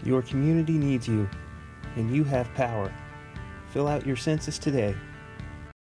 Your community needs you, and you have power. Fill out your census today.